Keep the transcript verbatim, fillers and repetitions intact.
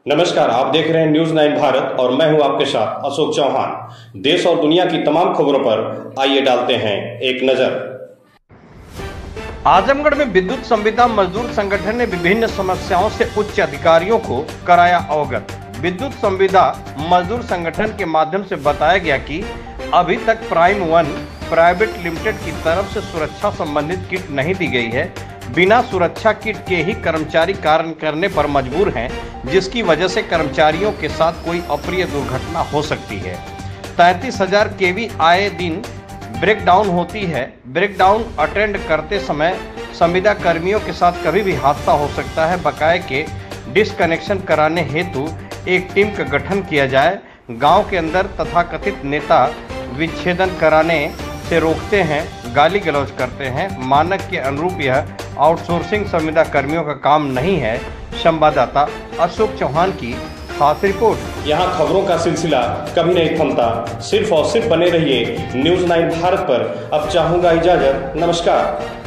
नमस्कार, आप देख रहे हैं न्यूज नाइन भारत और मैं हूं आपके साथ अशोक चौहान। देश और दुनिया की तमाम खबरों पर आइए डालते हैं एक नजर। आजमगढ़ में विद्युत संविदा मजदूर संगठन ने विभिन्न समस्याओं से उच्च अधिकारियों को कराया अवगत। विद्युत संविदा मजदूर संगठन के माध्यम से बताया गया कि अभी तक प्राइम वन प्राइवेट लिमिटेड की तरफ से सुरक्षा संबंधित किट नहीं दी गई है। बिना सुरक्षा किट के ही कर्मचारी कार्य करने पर मजबूर हैं, जिसकी वजह से कर्मचारियों के साथ कोई अप्रिय दुर्घटना हो सकती है। तैंतीस हजार केवी आए दिन ब्रेकडाउन होती है। ब्रेकडाउन अटेंड करते समय संविदा कर्मियों के साथ कभी भी हादसा हो सकता है। बकाये के डिस्कनेक्शन कराने हेतु एक टीम का गठन किया जाए। गांव के अंदर तथाकथित नेता विच्छेदन कराने से रोकते हैं, गाली गलौज करते हैं। मानक के अनुरूप यह आउटसोर्सिंग संविदा कर्मियों का काम नहीं है। संवाददाता अशोक चौहान की खास रिपोर्ट। यहाँ खबरों का सिलसिला कभी नहीं थमता। सिर्फ और सिर्फ बने रहिए न्यूज नाइन भारत पर। अब चाहूंगा इजाजत। नमस्कार।